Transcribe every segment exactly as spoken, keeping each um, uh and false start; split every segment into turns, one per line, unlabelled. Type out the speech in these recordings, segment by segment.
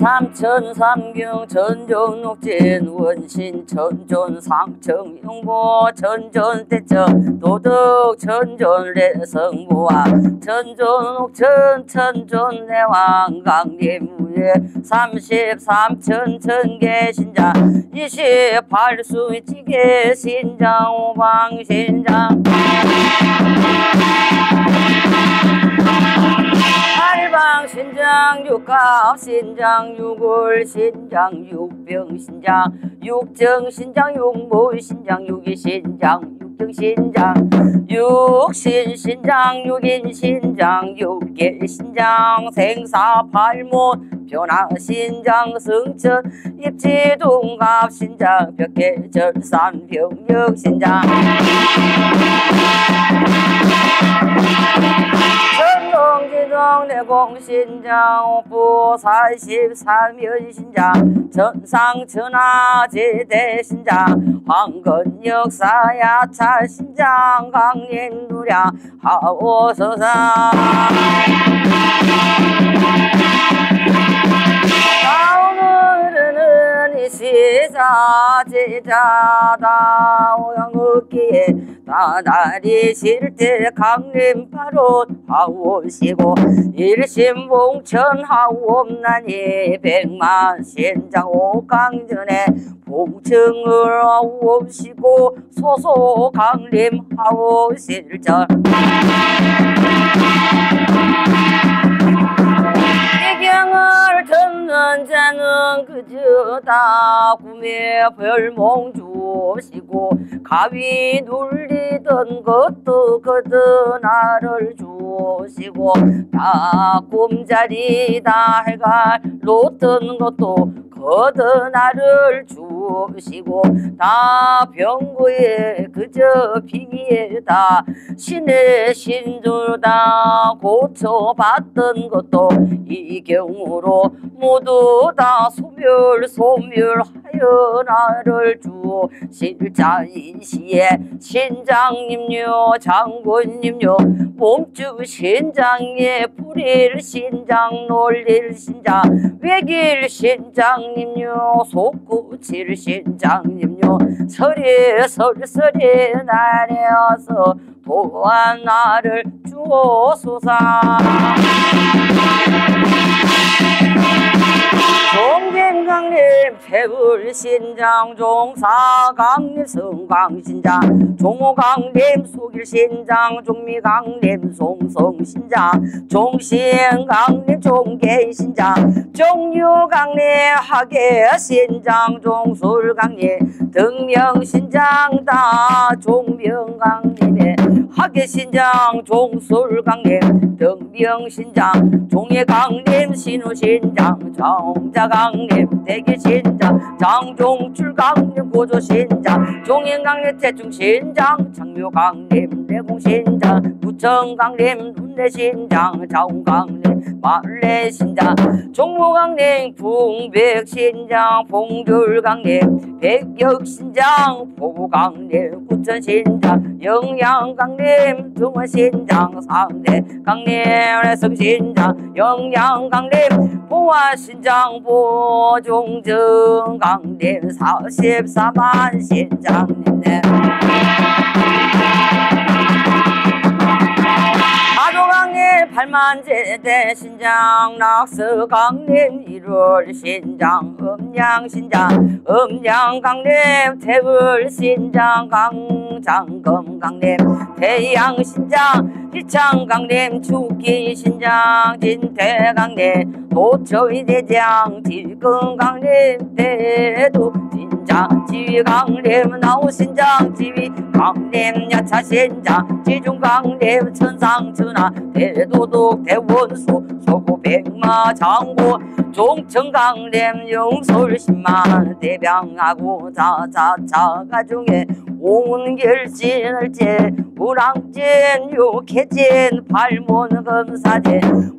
삼천 삼경 전전옥진 원신 천존 상청 용보 천존 대천 도덕 천존 레성보아 천존 옥천 천존 내왕 강림무예 삼십삼천 천개 신장 이십팔 수 찌개 신장 오방 신장 팔방 신장 육갑 신장 육월 신장 육병 신장 육정 신장 육모 신장 육이 신장 육정 신장 육신 신장 육인 신장 육계 신장 생사 팔못 변화 신장 승천 입지 동갑 신장 벽계 절산 병력 신장 전동지동 내공 신장 옥부 사십삼연 신장 전상 천하 제대 신장 황건 역사야차 신장 강림 누량 하오서상 오늘은 이 시자 제자다 오양어기에 나날이 실때 강림 바로 하오시고 일심봉천 하옵나니 백만 신장 오강전에 봉청을 하옵시고 소소 강림 하오실절 이경을 듣는 자는 그저다 꿈에 별몽 주시고 가위 눌리던 것도 그저 나를 주시고 다 꿈자리다 해가 놓던 것도 거저 나를 주시고 다 병고에 그저 빙의에다 신의 신주다 고쳐봤던 것도 이 경우로 모두 다 소멸 소멸하여 나를 주실 자이시에 신장님요 장군님요 몸주 신장에 불일 신장 놀릴 신장 외길 신장님요 속구칠 신장님요 설에 설설에 나래어서 도와 나를 주옵소서 종진강림 태불신장 종사강림 성광신장 종호강림 속일신장 종미강림 송성신장 종신강림 종계신장 종유강림 하계신장 종술강림 등명신장 다 종명강림에 하계신장 종술강림 등명신장 종예강림 신우신장 정자강림 대기신장 장종출강림 고조신장 종인강림 태중신장 장묘강림 내공신장 구청강림 눈내신장 자운강림 마을내신장 종무강림 풍백신장 봉줄강림 백역신장 포구강림 구천신장 영양강림 등원신장 상대강림 성신장 영양강림 보화신장 보종정강림 사십사만 신장님네 아도강림 팔만제대 신장 낙서강림 일월 신장 음양신장 음양강림 태불신장 강장검강림 태양신장 희창강림 축기신장 진태강림 도처위대장 지금강림 대도 신장 지휘강림 나우신장 지휘강림 야차신장 지중강림 천상천하 대도독 대원수 소고 백마 장고 종천강림 영솔십만 대병하고 자자자가 중에 온결진을제 우랑진 육해진 발몬검사진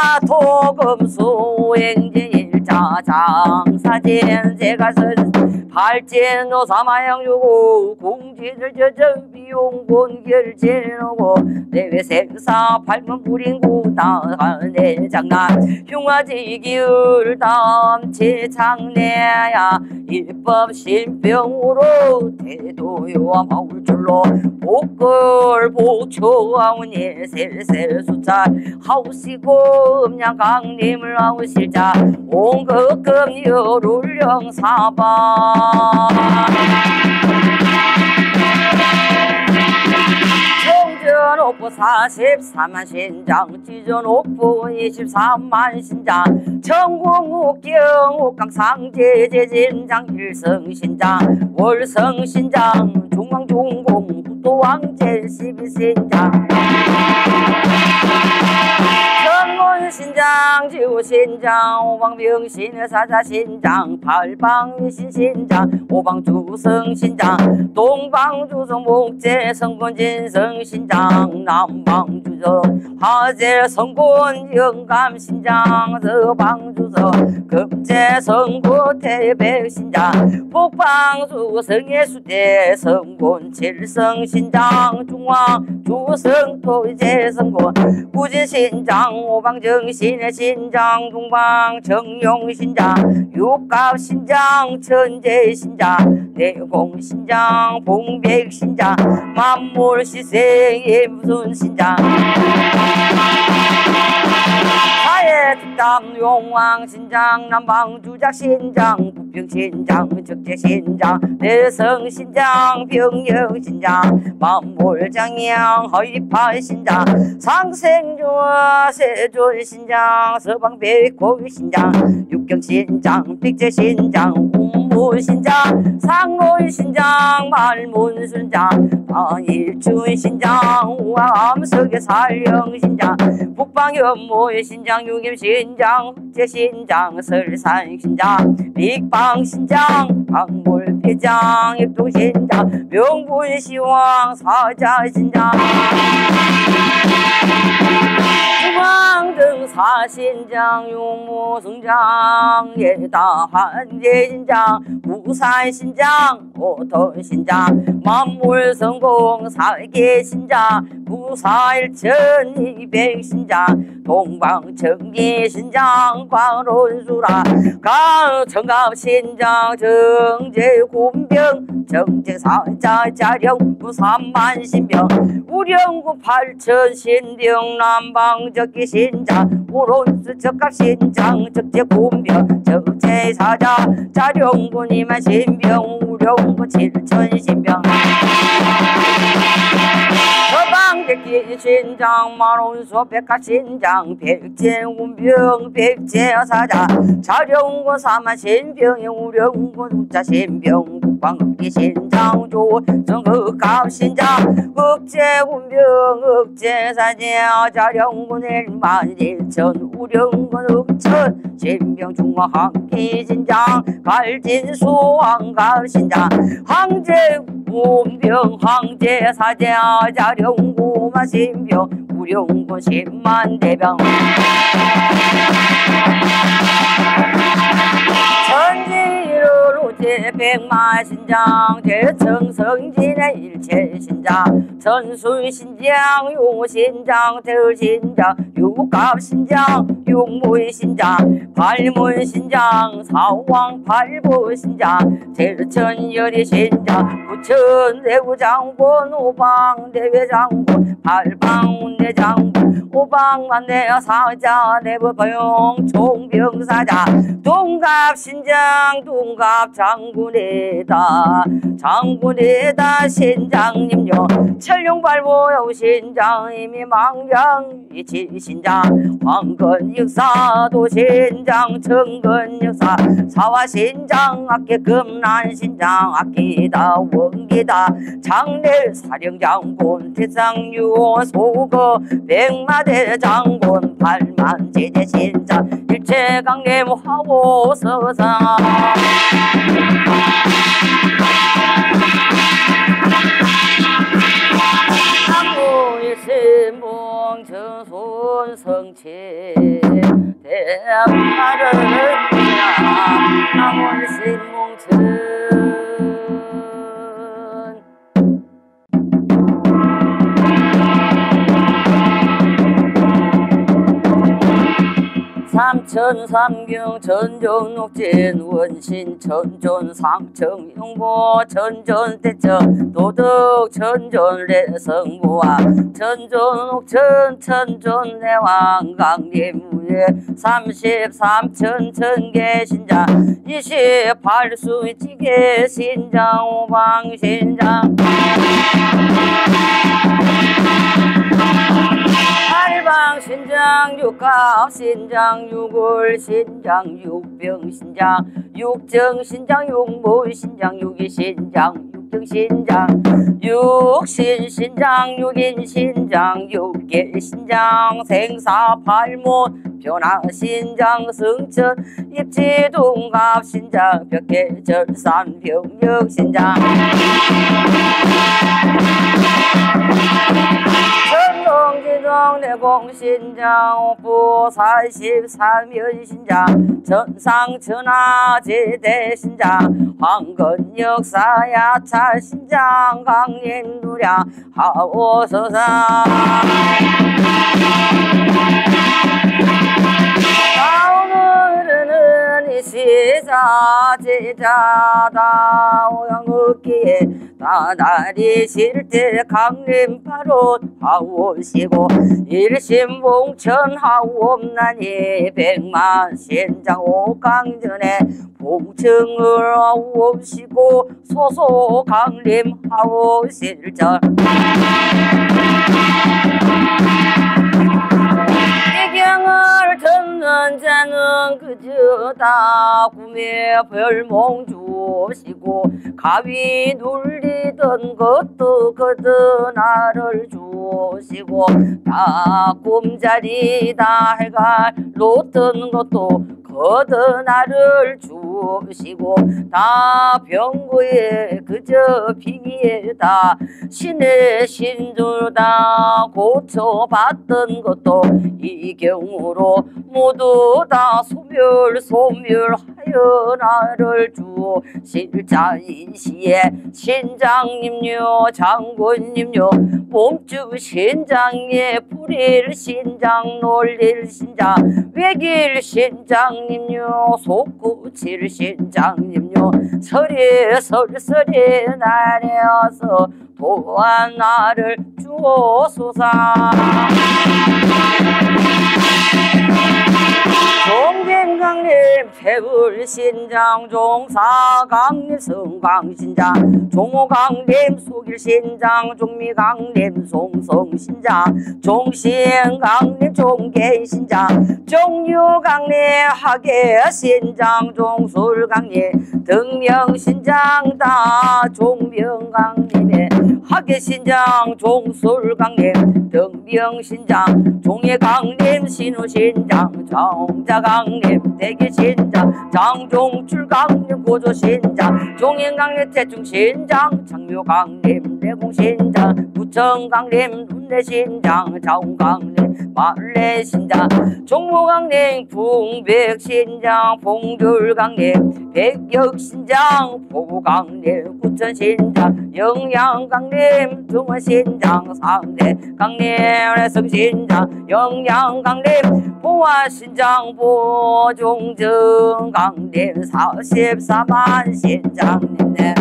목화토금수행진 일자장사진 제가선 발진 노사마양유고 공지를 저저 비용곤결진오고 내외생사 발문불인구 다내 장난 흉화지기의 불담치 장래야 일법 신병으로 대도요와 마울줄로 복걸 복초하오니 셀셀 숫자 하우시고 음양 강림을 하우실자 온거금 여룰령 사방 정전옥부 사십사만 신장 지전옥부 이십삼만 신장 청궁옥경 옥강상제제진장 일성신장 월성신장 중왕중공 구도왕제 십이신장 천문신장 지우신장 오방병신의 사자신장 팔방위신신장 오방주성신장 동방주성 목재성군진성신장 남방주성 화재성군 영감신장 서방주성 금재성구 태백신장 북방주성의 수대성군 칠성신장 중앙주성 토제성군 구진신장 오방정신의 신장 동방 정용신장 육갑신장 천재신장 내공신장 봉백신장 만물시생의 무슨신장 사회특담 용왕신장 남방주작신장 북평신장 적재신장 내성신장 병영신장 만물장양 허위파신장 상생조와 세존신장 서방백호신장 육경신장 백제신장 운무신장 상론신장 말문순장 방일춘신장 우암석의 살령신장 북방연모신장 육임신장 흑제신장 설산신장 빅방신장 박물회장 입동신장 명분시왕 사자신장 중앙등 사신장 용모승장 예다환제신장 우산신장 오톤신장 만물성공 사계신장 무사일천 이백신장 동방청계신장 광론수라 강청갑신장 정제군병 정제사자자령 무삼만신병 우령구 팔천신병 남방적기신장 오론수 적갑신장 적재군병 적재사자 자령군이만 신병 우령구 칠천신병 서방백기신장 만원수 백가신장 백제운병 백제사자 자령군 사만신병 우령군 우자신병 국방급기신장 조정흑갑신장 흑제운병 흑제사자 자령군 일만일천 우령군 흑천 신병 중화항기신장 갈진수왕갑신장 항제운병 항제사자 자령구만 신병 우령군 십만대병 천지로로제 백마신장 대청성진의 일체신장 전순신장 용신장 대신장 육갑신장 육무신장 발문신장 사왕팔부신장 대천열이신장 부천대구장군 오방대회장군 팔방운대장군 오방만대사자 내부보용 총병사자 동갑신장 동갑장군이다 장군이다 신장님요 철룡발보여 신장이미 망장 이치신장 황건역사도 신장 청건역사 사화신장 악기 금란신장 악기다 원기다 장례 사령장군 태상유호 소거 백마대장군 팔만제제신장 일체강례무하고 서상 나무일신봉 정손성체 대마를 나무일신봉 삼천 삼경 전전옥진 원신 천존 상청 용보 천존 대천 도덕 천존 레성보아 천존옥천 천존 내왕 강림무예 삼십삼천 천계 신장 이십팔 수 찌개 신장 오방 신장 팔방 신장 육갑 신장 육월 신장 육병 신장 육정 신장 육모 신장 육이 신장 육정 신장 육신 신장 육인 신장 육계 신장 생사 팔못 변화 신장 승천 입지 동갑 신장 벽계 절산 병력 신장 전동지동 내공신장 옥부 사십삼연 신장 전상천하 제대신장 황건역사야차 신장 강림누량 하오서상 오늘은 이 시자 제자다 오양어기에 나날이 실때 강림바로 하오시고 일심봉천 하옵나니 백만 신장 오강전에 봉청을 하옵시고 소소 강림 하오실절 이경을 듣는 자는 그저다 꿈에 별몽 주시고 가위 눌리던 것도 그저 나를 주시고 다 꿈자리다 해가 놓던 것도 거저 나를 주시고 다 병고에 그저 빙의에다 신의 신주다 고쳐봤던 것도 이 경우로 모두 다 소멸 소멸하여 나를 주실 자이시에 신장님요 장군님요 몸주 신장에 불일 신장 놀릴 신장 외길 신장님요 속구칠 신장님요 설에 설설에 나래어서 또한 나를 주옵소서 종진강림 태불신장 종사강림 성강신장 종호강림 속일신장 종미강림 송성신장 종신강림 종계신장 종유강림 하계신장 종술강림 등명신장 다 종명강림에 하계신장 종술강림 등명신장 종예강림 신우신장 정자강림 대기신장 장종출강림 고조신장 종인강림 대충신장 장묘강림 내공신장 부천강림 눈내신장 자운강림 마을내신장 종무강림 풍백신장 봉귤강림 백역신장 보부강림 구천신장 영양강림 등원신장 상대강림 성신장 영양강림 보화신장 보종정강림 사십사만 신장님네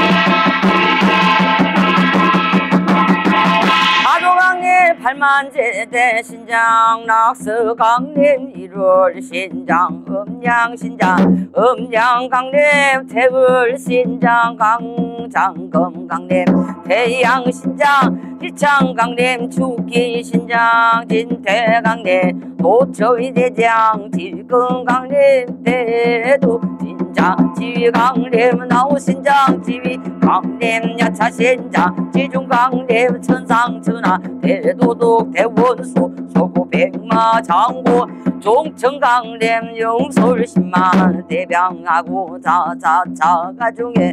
하도강림 팔만제대 신장 낙서강림 일월 신장 음양신장 음양강림 태불신장 강장검강림 태양신장 희창강림 축기신장 진태강림 도초이대장 지금강림 대도 신장 지휘강림 나우신장 지휘강림 야차신장 지중강림 천상천하 대도독 대원소 소고백마 장고 종천강림 영솔십만 대병하고 자자자가 중에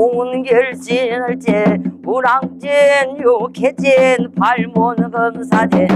온결진을제 우랑진 육해진 발몬검사진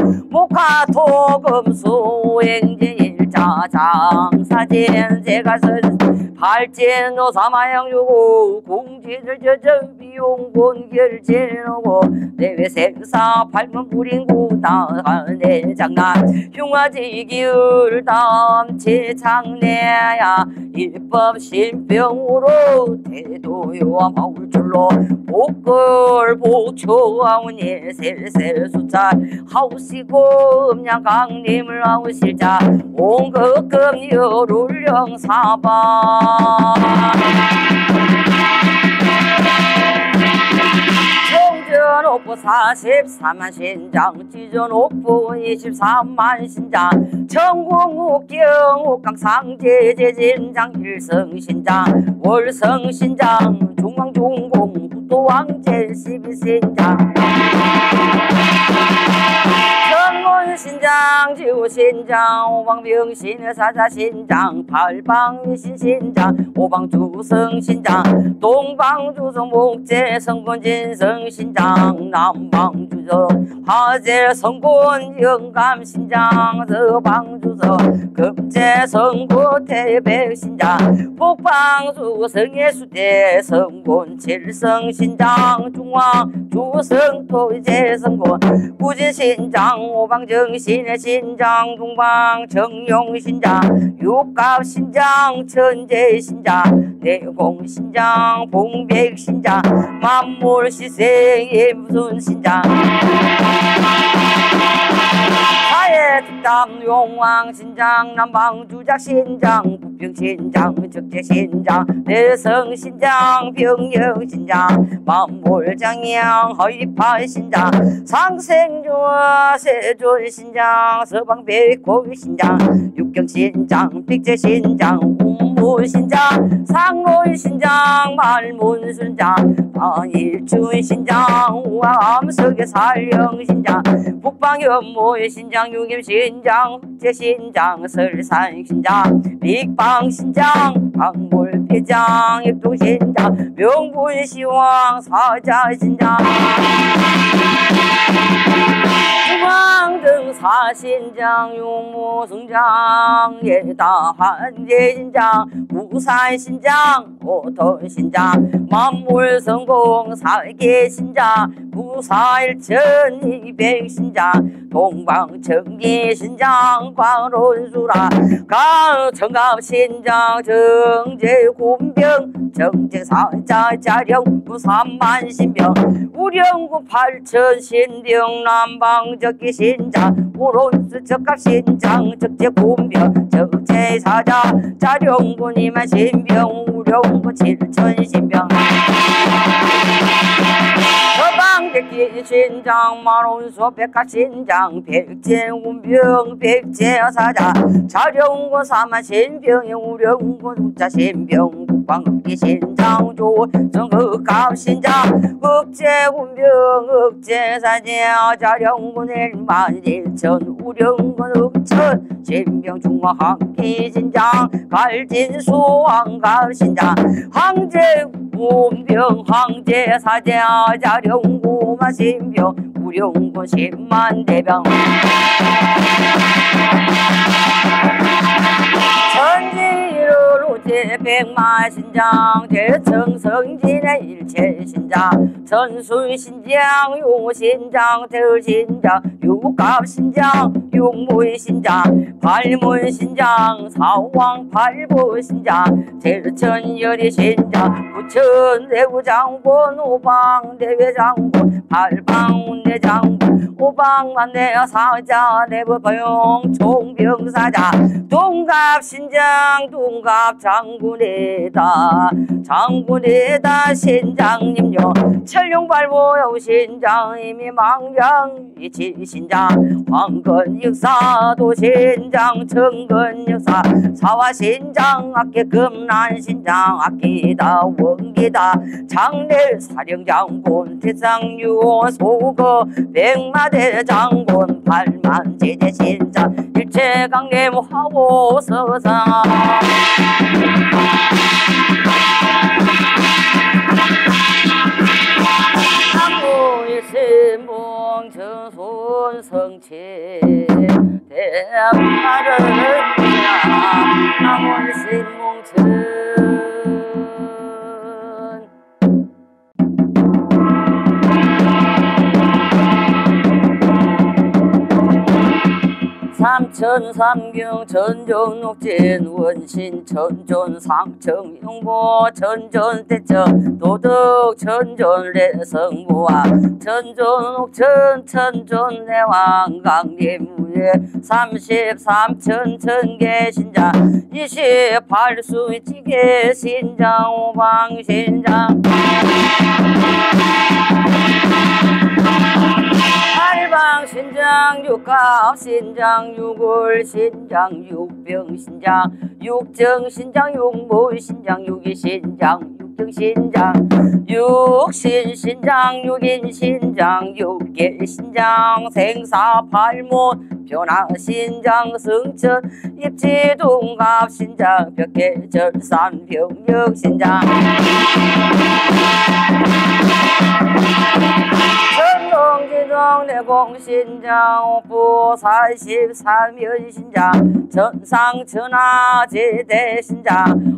목화토금수 오행진 일자장사진 제가선 발전 노사마양 주고 공지를 저저 비용본 결제하고 내외 생사 팔문 부린구 다내 장난 흉화지 기울 담치 장내야 일법 신병으로 대도요와 마울줄로 복걸 복초하오니 셀셀 수차 하우시고 음양 강림을 하우실자 온거금 여룰령 사방 정전 옥보 사십사만 신장 지전 옥보 이십삼만 신장 청궁옥경 옥강상제 제진장 일성신장 월성신장 중앙중공 부도왕제 십이신장 천문신장 지우신장 오방병신의 사자신장 팔방신신장 오방주성신장 동방주성 목재성군진성신장 남방주성 화재성군 영감신장 서방주성 금재성구 태백신장 북방주성의 수대 성군 칠성신장 중앙주성 토제성군 구진신장 오방정신의 신장 동방 정용신장 육갑신장 천재신장 내공신장 봉백신장 만물시생의 무슨신장 사회특담 용왕신장 남방주작신장 북평신장 적재신장 내성신장 병영신장 만물장양 허이파신장 상생조와 세존신장 서방백호신장 육경신장 백제신장 운무신장 상론신장 말문순장 안일춘신장 우암석의 살령신장 북방연모신장 육임신장 흑제신장 설산신장 빅방신장 박물배장 입동신장 명분시왕 사자신장 중앙등사신장 용모승장 예다한제신장 부산신장 오토신장 만물성공 사계신장 부사일천 이백신장 동방청계신장 광론수라 강청갑신장 정제군병 정제사자자령 부산만신병 우령구 팔천신병 남방적기신장 우론수 적갑신장 적재군병 적재사자 자령군이만 신병 우령구 칠천신병 서방백기신장 만원수 백합신장 백제운병 백제사자 자령군 사만신병 우령군 우자신병 국방극기신장 조정극갑신장 흑제운병 흑제사자 자령군 일만일천 우령군 흑천 신병 중화항기신장 갈진수왕갑신장 항제 운병 황제사자 자령구만 신병 우령군 십만대병 천지로로제 백마신장 대청성진의 일체신장 천순신장 용신장 대을신장 육갑신장 육무신장 발문신장 사왕팔부신장 대천열이신장 부천대구장군 오방대회장군 팔방운대장군 오방만대사자 내부거용 총병사자 동갑신장 동갑장군에다 장군에다 신장님요 철룡발보여 신장이미 망장 이치신장 황건역사도 신장 청건역사 사화신장 악계 금란신장 악기다 원기다 장례 사령장군 태상유호 소거 백마대장군 팔만제대신장 일체강림하고 서상 나무일신봉 정손성체 대마를 나무일신봉 정 삼천 삼경 전전 옥진 원신 천존 상청 용보 천존 대천 도덕 천존 레성보아 천존 옥천 천존 내왕 강림무예 삼십삼천 천계 신장 이십팔 수 찌개 신장 오방 신장 팔방 신장 육갑 신장 육월 신장 육병 신장 육정 신장 육모 신장 육이 신장 육정 신장 육신 신장 육인 신장 육계 신장 생사 팔못 변화 신장 승천 입지 동갑 신장 벽계 절산 병력 신장 천동지동 내공신장 옥부 사십삼연 신장 전상천하제대 신장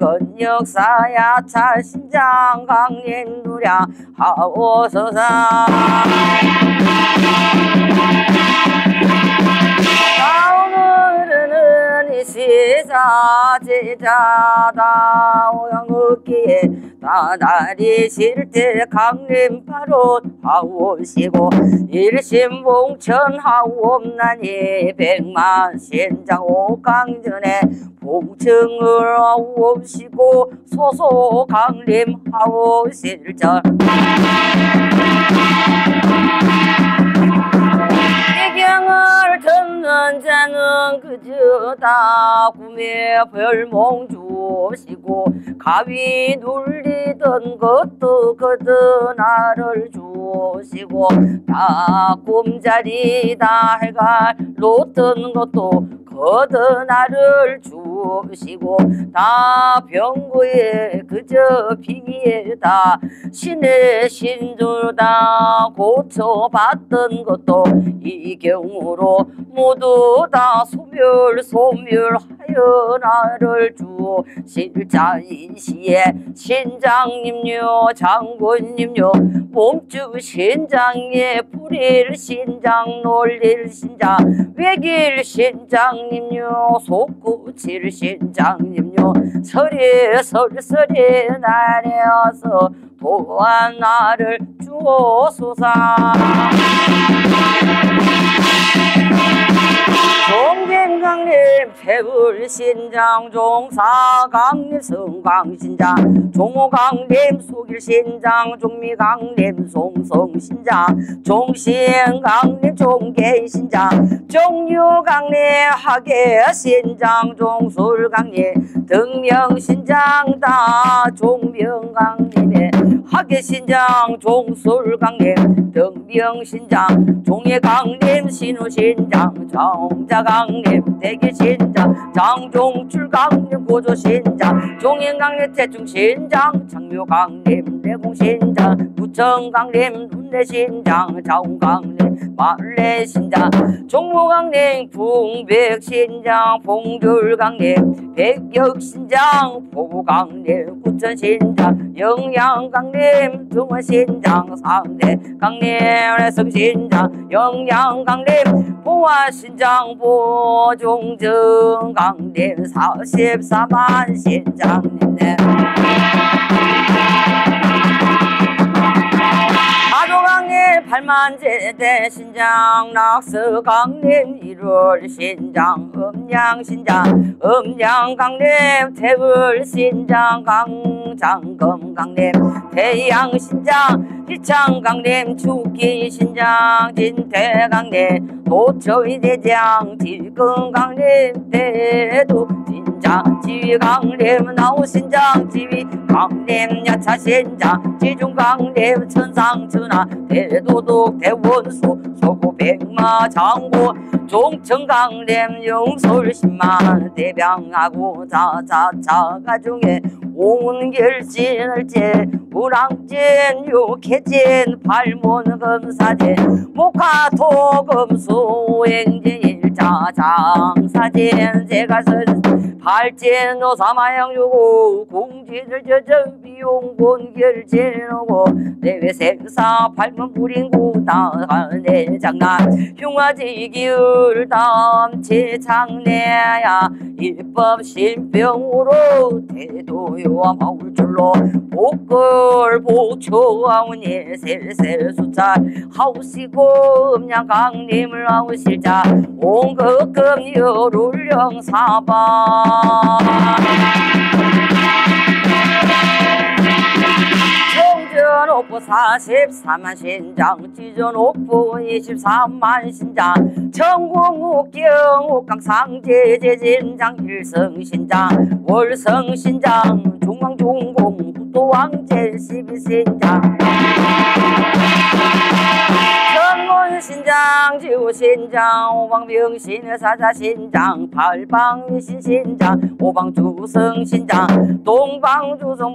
황건역사야차 신장 강림누량 하오서상 오늘은 이 시자 제자다 오양읍기에 나날이 실때 강림바로 하오시고 일심봉천 하옵나니 백만 신장 오강전에 봉청을 하옵시고 소소 강림 하오실절 이경을 듣는 자는 그저다 꿈에 별몽 주시고 가위 눌리던 것도 그저 나를 주시고 다 꿈자리다 해가 놓던 것도 거저 나를 주시고 다 병고에 그저 비에다 신의 신주다 고쳐봤던 것도 이 경우로 모두 다 소멸 소멸하여 나를 주실 자이시에 신장님요 장군님요 몸주 신장에 불일 신장 놀릴 신장 외길 신장님요 속구칠 신장님요 설에 설설에 나래어서 또한 나를 주옵소서 종진강림 태불신장 종사강림 성광신장 종호강림 속일신장 종미강림 송성신장 종신강림 종계신장 종유강림 하계신장 종술강림 등명신장 다 종명강림에 하계신장 종술강림 등명신장 종예강림 신우신장 정자강림 대기신장 장종출강림 고조신장 종인강림 대충신장 장묘강림 내공신장 부천강림 눈내신장 자운강림 마을내신장 종모강림 풍백신장 봉줄강림 백역신장 보부강림 구천신장 영양강림 등원신장 상대강림 해성신장 영양강림 보화신장 보종정강림 사십사만 신장님네 가도강림 팔만제대 신장 낙서강림 일월 신장 음양신장 음양강림 태불신장 강장검강림 태양신장 일창강림 축기신장 진태강림 도처위대장 지금강림 대도 신장 지휘강림 나우신장 지휘강림 야차신장 지중강림 천상천하 대도독 대원수 소고백마 장고 종천강림 영솔십만 대병하고 자자자가 중에 온결진을제 우랑진 육해진 발몬검사진 목화토금수 행진 일자장사진 제가선 발전 노사마양주고 공지를 저저 비용본 결제하고 내외생사 팔문 부린구 다내 장난 흉화지 기울 담치 장내야 일법 신병으로 대도요와 마울줄로 복걸 보초하오니 셀셀 수차 하우시고 음양 강림을 하우실자 온거금 여룰령 사방 청전 오포 사십사만 신장 지전 오포 이십삼만 신장 청궁옥경 옥강상제 제진장 일성신장 월성신장 중앙중공 후도왕제 십이신장 천문신장 지우신장 오방병신의 사자신장 팔방신신장 오방주성신장 동방주성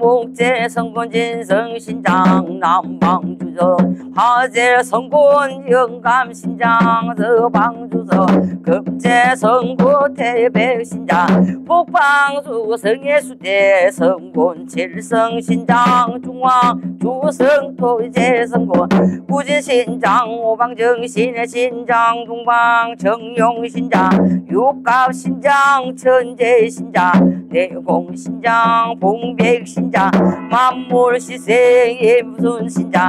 목재성군진성신장 남방주성 화재성군 영감신장 서방주성 급재성구 태백신장 북방주성예수대 성군 칠성신장 중앙주성 토제성군 구진신장 오방정신의 신장 동방 정용신장 육갑신장 천재신장 내공신장 봉백신장 만물시생의 무슨 신장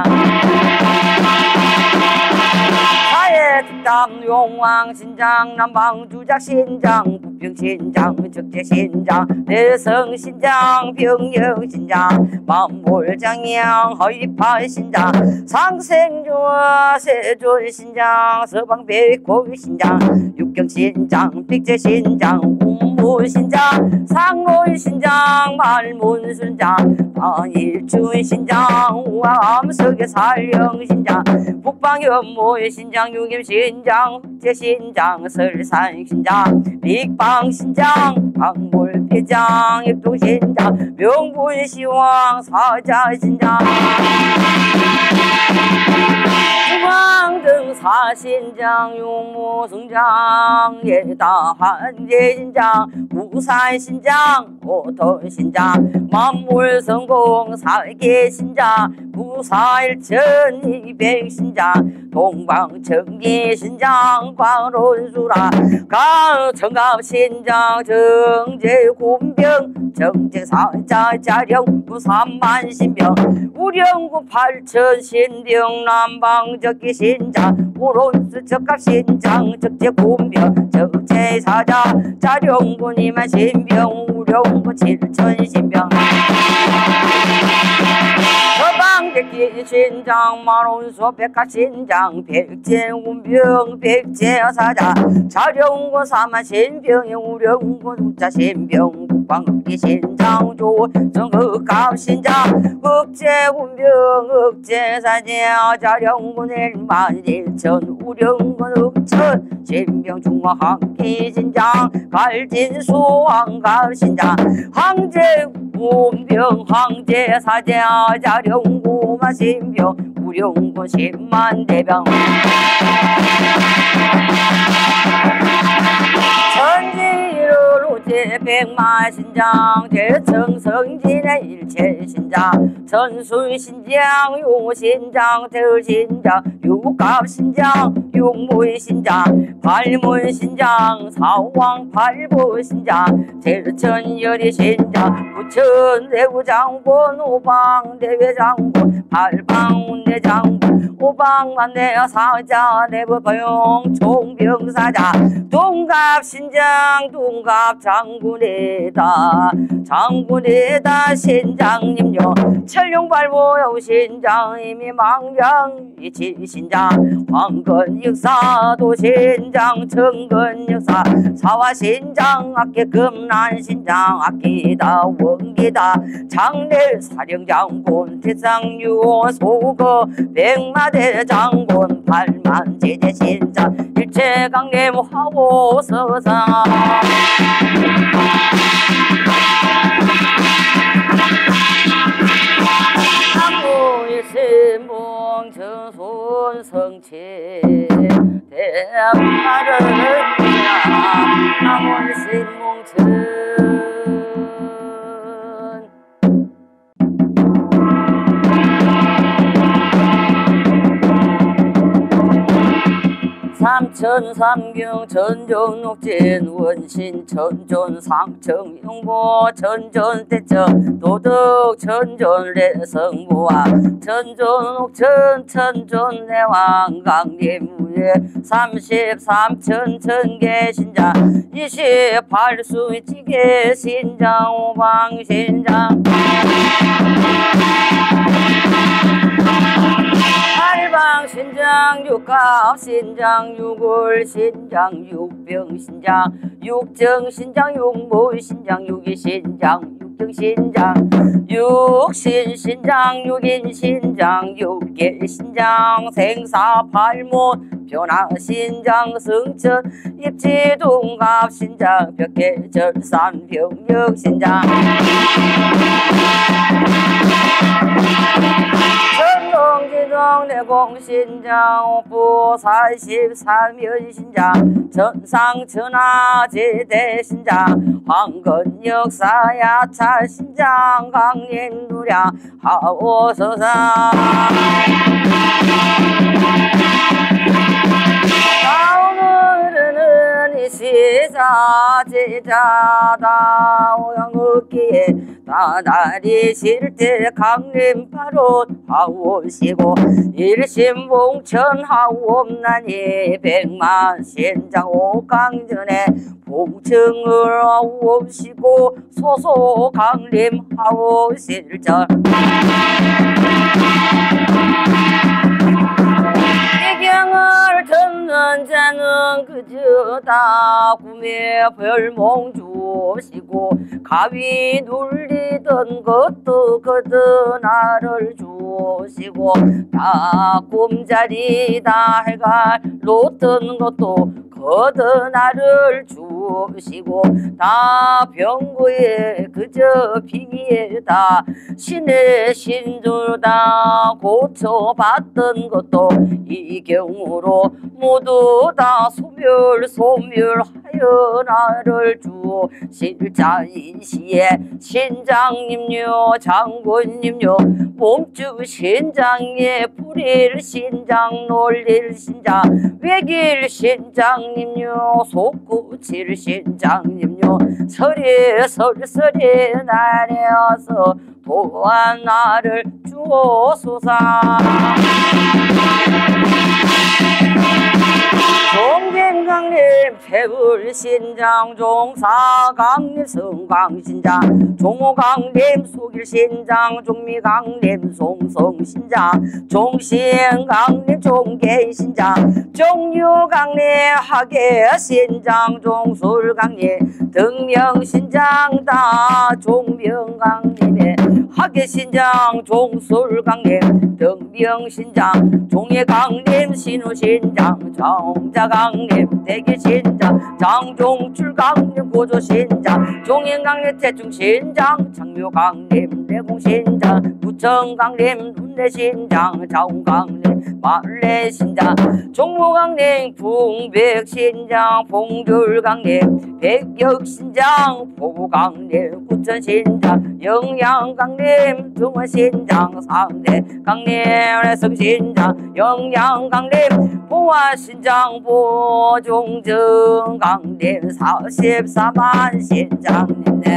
사회특담 용왕신장 남방주작신장 부평신장 적재신장 내성신장 병영신장 만물장양 허이파신장 상생주와 세존신장 서방백호신장 육경신장 백제신장 운무신장 상론신장 말문순장 방일춘신장 우암석의 살령신장 북방연모신장 유김신장 흑제신장 설산신장 빅방신장 박물회장 입동신장 명분시왕 사자신장 중앙등사신장 용무승장 예다한제신장 부산신장 오토신장 만물성공 살계신장 부사일천 이백신장 동방청계신장 광론수라 강청갑신장 정제군병 정제사자자령 부산만신병 우령구 팔천신병 남방적기신장 오론수 적갑신장 적재군병 적재사자 자령군이만 신병 우령구 칠천신병 서방백기신장 만원수 백화신장 백제운병 백제사자 자령군 사만신병 우령군 우자신병 국방읍기신장 조정흑갑신장 흑제운병 흑제사자 자령군 일만 일천 우령군 흑천 신병 중화항기신장 갈진수왕갑신장 항제 운병 황제사자 자령구만 신병 우령군 십만대병 천지로제 백마신장 대청성진의 일체신장 천순신장 용신장 대을신장 육갑신장 육무신장 발문신장 사왕팔부신장 대천열이신장 부천대구장군 오방대회장군 팔방운대장군 오방만대사자 내부거용 총병사자 동갑신장 동갑장군이다 장군이다 신장님요 철룡발보여 신장 이미망장 이치신장 황건역사도 신장 청건역사 사화신장 악기금난신장 악기다 원기다 장례 사령장군 태상유 소거 백마대장군 팔만제제신장 일체강림하고 서상 신봉 정손 성체 대학마를 나무 신봉 정 천삼경 천존옥진 원신 천존 상청 용보 천존 대천 도덕 천존 레성보아 천존 옥천 천존 내왕 강림무예 삼십삼천 천개 신장 이십팔수 찌개 신장 오방 신장 팔방 신장 육갑 신장 육월 신장 육병 신장 육정 신장 육모 신장 육이 신장 육정 신장 육신 신장 육인 신장 육계 신장 생사 팔못 변화 신장 승천 입지 동갑 신장 벽계 절산 병력 신장 천동지동 내공신장 오부 사십삼연 신장 천상천하 제대신장 황건역사야차 신장 강림누량 하오서상 오늘은 이 시자 제자다 오양읍기에 나날이 실때 강림바로 하오시고 일심봉천 하옵나니 백만 신장 오강전에 봉청을 하옵시고 소소 강림 하오실절 이경을 듣는 자는 그저다 꿈에 별몽 주시고 가위 눌리던 것도 그저 나를 주시고 다 꿈자리다 해가 놓던 것도 거저 나를 주시고 다 병고에 그저 비기에다 신의 신주다 고쳐봤던 것도 이 경우로 모두 다 소멸 소멸하여 나를 주실자인 시에 신장님요 장군님요 몸주 신장에 불일 신장 놀릴 신장 외길 신장님요 속구칠 신장님요 서리 설설이 나래어서 또한 나를 주옵소서 종진강림 태불신장 종사강림 성광신장 종호강림 속일신장 종미강림 송성신장 종신강림 종계신장 종유강림 하계신장 종술강림 등명신장 다 종명강림에 하계신장 종술강림 등명신장 종예강림 신우신장 정자강림 대기신장 장종출강림 고조신장 종인강림 대충신장 장묘강림 내공신장 부천강림 눈내신장 자운강림 마을내신장 종모강림 풍백신장 봉줄강림 백역신장 보부강림 구천신장 영양강림 등원신장 상대강림 성신장 영양강림 보화신장 보종정강림 사십사만 신장님네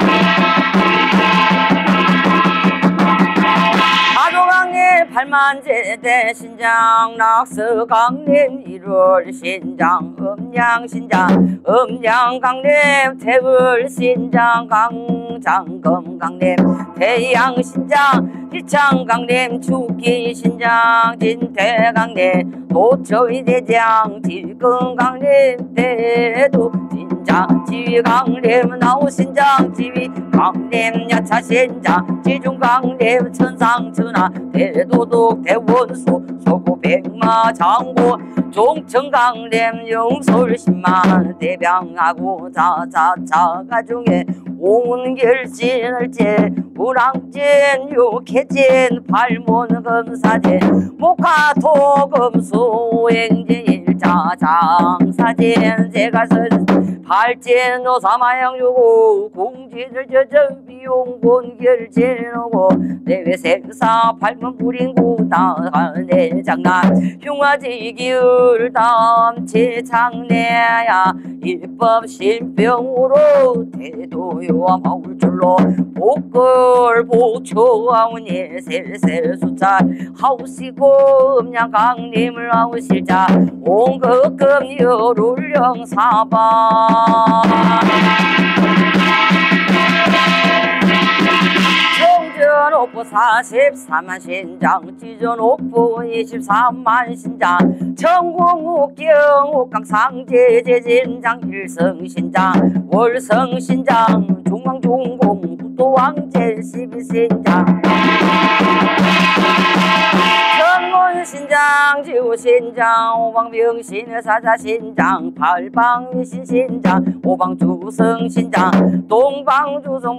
하도강림 팔만제대 신장 낙서강림 일월 신장 음양신장 음양강림 태불신장 강장금강림 태양신장 일창강림 축기신장 진태강림 도처이대장 지금강림 대도 신장 지휘강림 나우신장 지휘강림 야차신장 지중강림 천상천하 대도독 대원수 소고백마 장고 종천강림 영솔십만 대병하고 자자자가 중에 온결진을제 우랑진 육해진 발문검사진 목화토금수 행진 일자장사진 제가선 발제노 사마양주고 공지를 저저 비용곤 결제노고 내외 생사 팔문 부린구 다내 장난 흉화지 기울 담치 장내야 일법 신병으로 태도요와 마울줄로 복걸 보초하오니 셀셀 수차 하우시고 음양 강림을 하우실자 온거금 여룰령 사방 정전 옥보 사십사만 신장 지전 옥보 이십삼만 신장 청궁옥경 옥강상제제진장 일성신장 월성신장 중앙중공 후도왕제 십이신장 천문신장 지우신장 오방병신의 사자신장 팔방신신장 오방주성신장 동방주성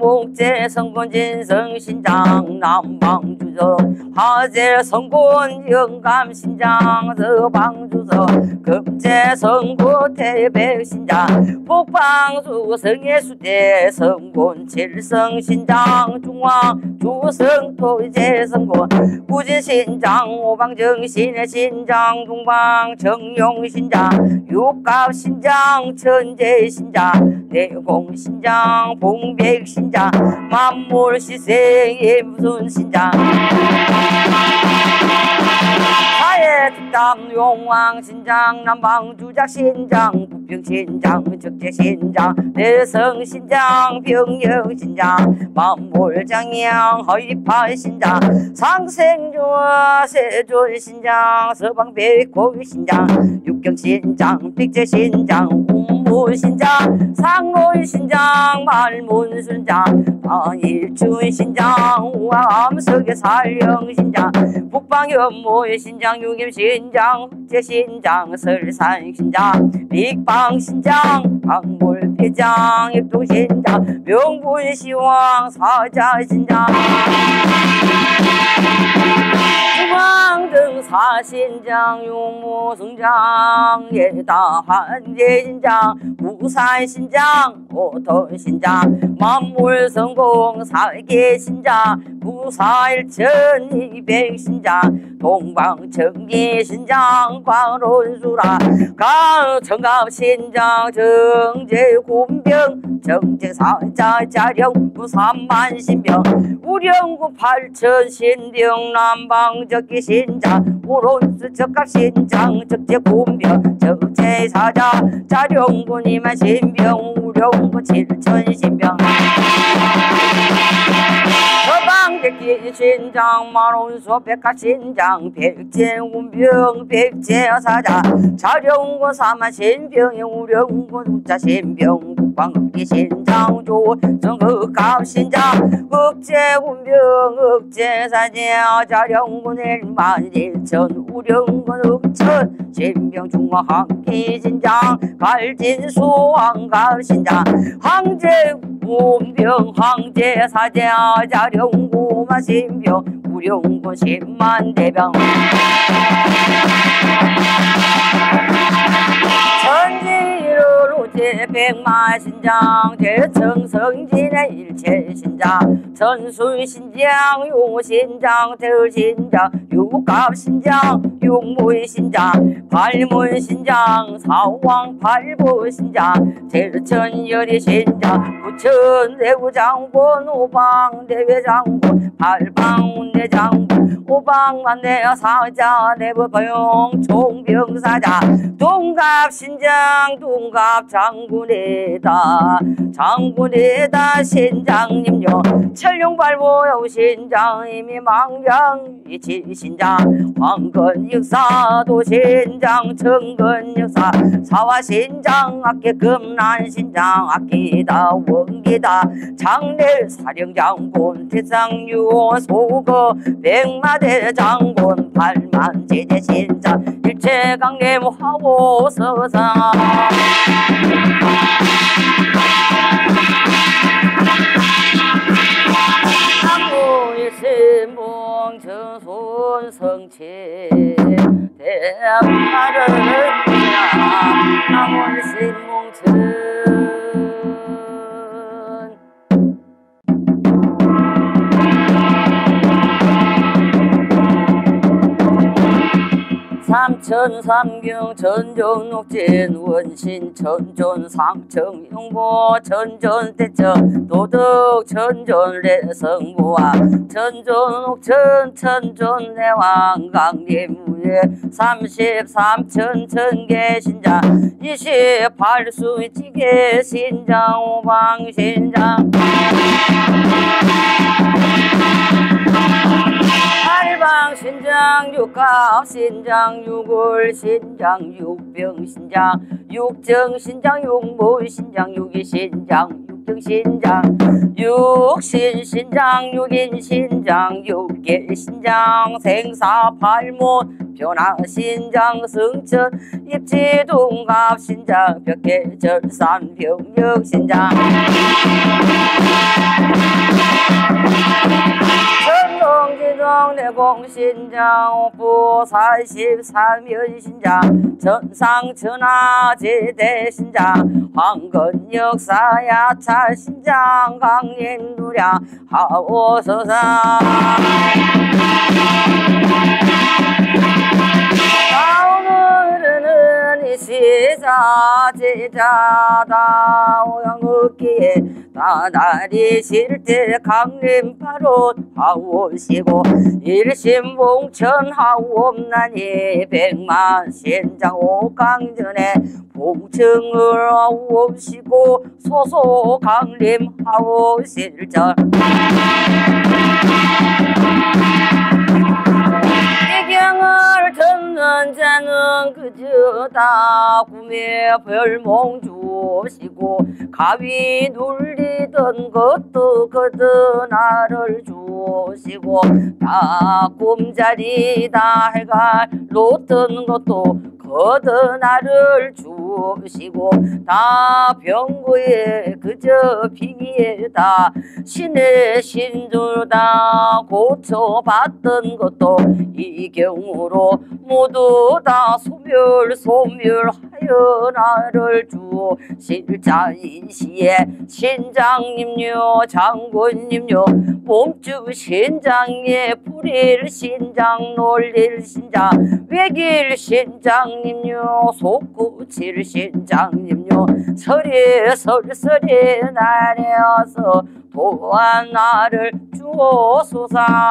목재성군진성신장 남방주성 하재성군 영감신장 서방주성 급재성군 태백신장 북방주성의 수대성군 칠성신장 중앙주성 토이재성군 구진신장 오방정신의 신장 동방 정용신장 육갑신장 천재신장 내공신장 봉백신장 만물시생의 무슨 신장 사회특담 용왕신장 남방주작신장 부평신장 적재신장 내성신장 병영신장 만물장양 허위파신장 상생조와 세존신장 서방백호신장 육경신장 백제신장 운무신장 상론신장 말문순장 방일춘신장 우암석의 살령신장 북방연모신장 유김신장 제신장 설산신장 빅방신장 박물회장 입동신장 명분시왕 사자신장 중앙등사신장 용모승장 예다한제신장 부산신장 오토신장 만물성공 살계신장 부사일천 이백신장 동방청계신장 광론수라 강청갑신장 정제군병 정제사자자령 부산만신병 우령군 팔천신병 남방적기신장 오론수 적갑신장 적재군병 적재사자 자령군 이만신병 우령군 칠천신병 서방백기신장 만원수 백가신장 백제운병 백제사자 자령군 사만신병 우령군 우자신병 국방읍기신장 조정흑갑신장 흑제운병 흑제사자 자령군 일만일천 우령군 흑천 신병 중화항기신장 갈진수왕갑신장 항제운병 항제사자 자령군 신병 우령군 십만대병 천지로로 제백마신장 대청성진의 일체신장 전순신장 용신장 대을신장 육갑신장 육무신장 발문신장 사왕팔부신장 대천열이신장 부천대구장군 오방대회장군 팔방대장군 오방만대사자 내부보용 총병사자 동갑신장 동갑장군이다 장군이다 신장님요 철룡발보여 신장 이미망병 이치신장 황건역사도 신장 청건역사 사화신장 악기금난신장 악기다 원기다 장례 사령장군 태상유 소거 백마대장군 팔만제제신장 일체강림하고 서상 신봉 전손성치 대마를 원신몽천 삼천 삼경 전전 옥진 원신 천존 상청 용보 천존 대처 도덕 천존 레성보아 천존 옥천 천존 내왕 강림무예 삼십삼천 천개 신장 이십팔 수 찌개 신장 오방 신장 팔방 신장 육갑 신장 육월 신장 육병 신장 육정 신장 육모 신장 육이 신장 육정 신장 육신 신장 육인 신장 육계 신장 생사 팔못 변화 신장 승천 입지 동갑 신장 벽계 절산 병력 신장 전동지동 내공신장 옥부 사십삼연 신장 전상천하 제대신장 황건역사야차 신장 강림누랴 하오서상 오늘은 이 시자 제자다 오양읍기에 나날이 실때 강림 바로 하오시고 일심봉천 하옵나니 백만 신장 오강전에 봉청을 하옵시고 소소 강림 하오실절 이경을 듣는 자는 그저다 꿈에 별몽 주시고 가위 눌리던 것도 그저 나를 주시고 다 꿈자리다 해가 놓던 것도 거저 나를 주시고 다 병고에 그저 빙의에다 신의 신주다 고쳐봤던 것도 이 경우로 모두 다 소멸 소멸하여 나를 주실자인 시에 신장님요 장군님요 몸주 신장에 불일 신장 놀릴 신장 외길 신장님요 속구칠 신장님요 설에 설설에 나래어서 또한 나를 주옵소서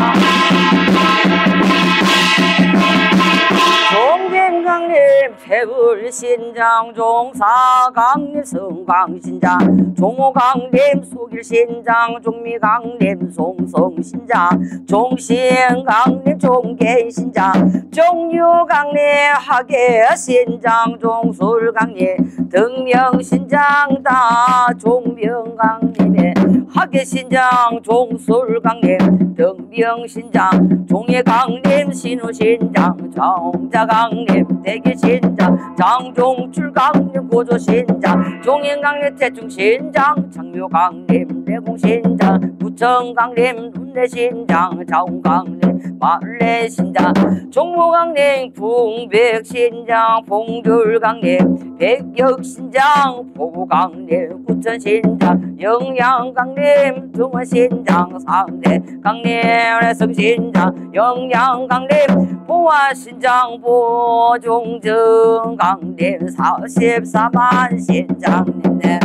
종진강림 태불신장 종사강림 성광신장 종호강림 속일신장 종미강림 송성신장 종신강림 종계신장 종유강림 하계신장 종술강림 등명신장 다 종명강림에 하계신장 종술강림 등명신장 종예강림 신우신장 정자강림 대기신장 장종출강림 고조신장 종인강림 태중신장 장묘강림 내공신장 부천강림 눈내신장 자운강림 마을내신장 종무강림 풍백신장 봉줄강림 백역신장 포구강림 구천신장 영양강림 중원신장 상대강림 성신장 영양강림 보화신장 보종정강림 사십사만 신장님네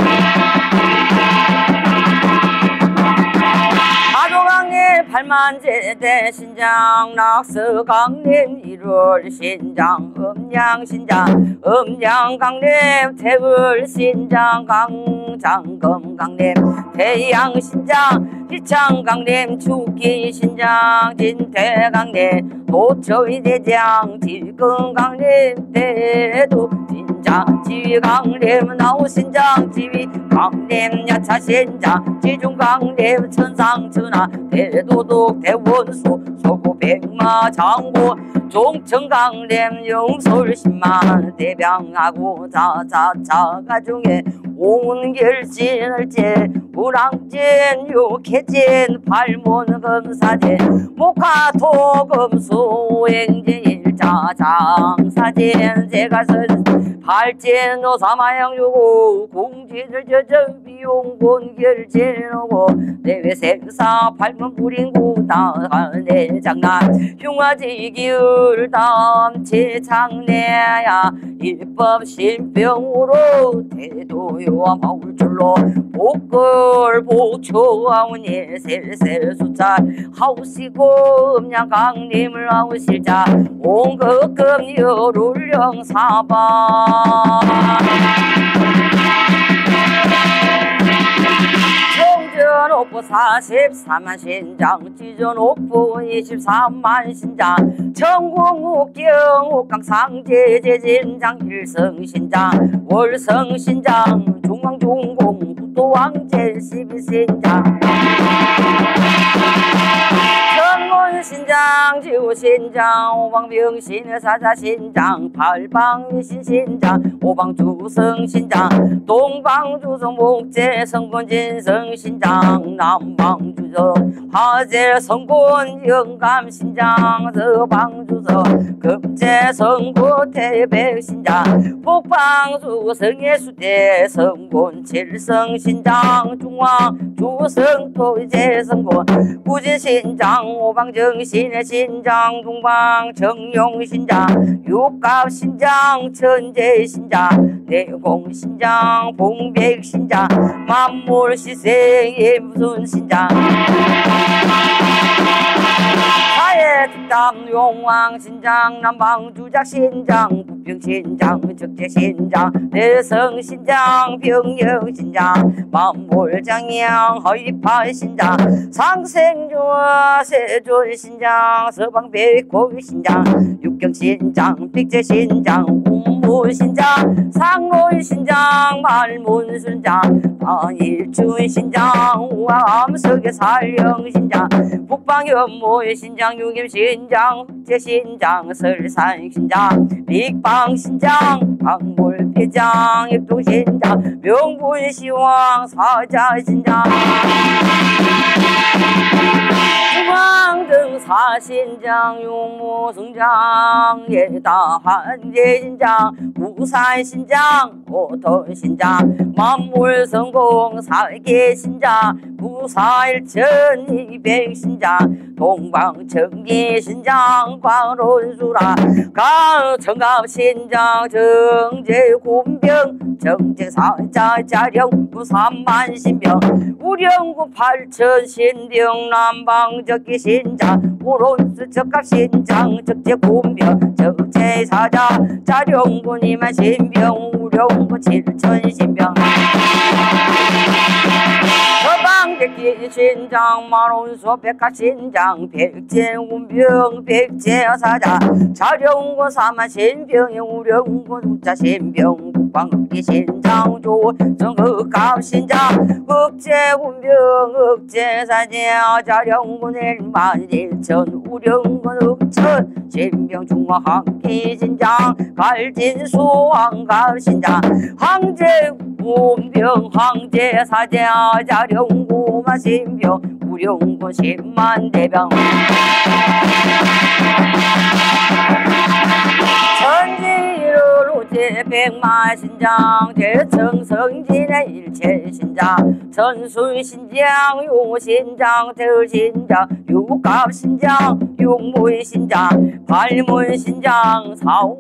하도강림 팔만제대 신장 낙서강림 일월 신장 음양신장 음양강림 태불신장 강장금강림 태양신장 희창강림 축기신장 진태강림 도처이대장 질금강림 대도 신장 지휘강림 나우신장 지휘강림 야차신장 지중강림 천상천하 대도독 대원수 소고 백마 장고 종천강림 영솔십만 대병하고 자자자가 중에 온결진을제 우랑진 육해진 발문검사진 목화토금수 행진 일자장사진 제가선 발제노 사마양주고 공지를 저전 비용 본결제노고 내외 생사 팔문 부린구 다내 장난 흉화지 기울 담체 장내야 일법 신병으로 태도요와 마울줄로 복걸 보초하운 예셀셀 수차 하우시고 음양 강림을 하우실자 온거금 여룰령 사방 정전 옥보 사십사만 신장 지전 옥보 이십삼만 신장 청궁옥경 옥강상제 제진장 일성신장 월성신장 중앙중공 부도왕제 십이신장 천문신장 지우신장 오방병신의 사자신장 팔방신신장 오방주성신장 동방주성 목재성군진성신장 남방주성 화재성군 영감신장 서방주성 금재성구 태백신장 북방주성의 수대성군 칠성신장 중앙주성 토이재성군 구진신장 오방정신의 신장 동방 정용신장 육갑신장 천재신장 내공신장 봉백신장 만물시생의 무슨신장 사회 특담 용왕신장 남방주작신장 북평신장 적재신장 내성신장 병영신장 만물장양 허위파신장 상생조와 세존신장 서방백호신장 육경신장 백제신장 운무신장 상로신장 말문순장 방일춘신장 우암석의 살령신장 북방연모신장 유김신장 흑제신장 설산신장 빅방신장 박물회장 입동신장 명분시왕 사자신장 중앙등사신장 용모승장 예다한제신장 부산신장 오토신장 만물성공 사계신장 부사일천 이백신장 동방청계신장 광론수라 강청갑신장 정제군병 정제사자 자령 부산만신병 우령구 팔천신병 남방적기신장 오론수 적갑신장 적재군병 적재사자 자령군이만 신병 우령구 칠천신병 서방백기신장 만원수 백가신장 백제운병 백제사자 자령군 사만신병 우령군 우자신병 북방흑기신장 조정흑갑신장 흑제운병 흑제사자 자령군 일만일천 우령군 흑천 신병 중화항기신장 갈진수 항갑신장 항제운병 항제사자 자령구만 신병 우령군 십만대병 천지로제 백마신장 대청성진의 일체신장 전순신장 용신장 대신장 육갑신장 육무신장 발문신장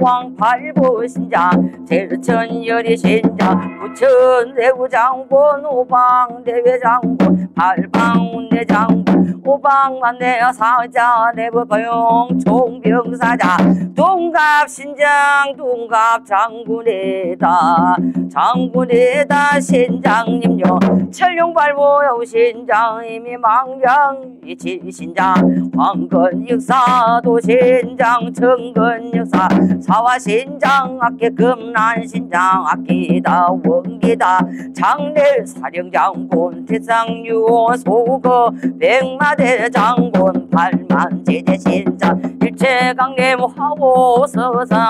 사왕팔부신장 대천열이신장 부천대구장군 오방대회장군 팔방대장군 오방만대사자 내부보용 총병사자 동갑신장 동갑장군이다 장군이다 신장님요 철룡발보여 신장이미 망량이치신장 황건역사도 신장 청건역사 사화신장 악기금난신장 악기다 원기다 장례사령장군 태상유 소거 백마대장군 팔만제제신장 일체강림하고 서상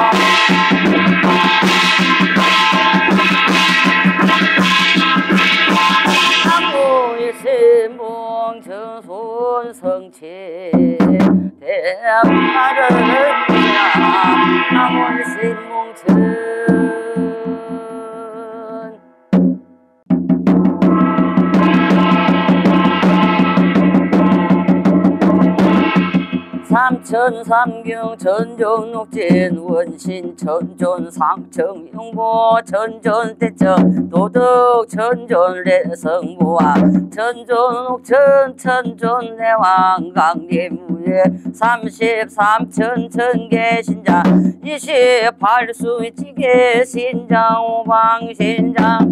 남무일신봉 정손성체 대학마를 남무일신봉 정 삼천 삼경 전전 옥진 원신 천존 상청 용보 천존 대천 도덕 천존 레성보아 천존 옥천 천존 내왕 강림 위에 삼십삼천 천개 신장 이십팔 수 찌개 신장 오방 신장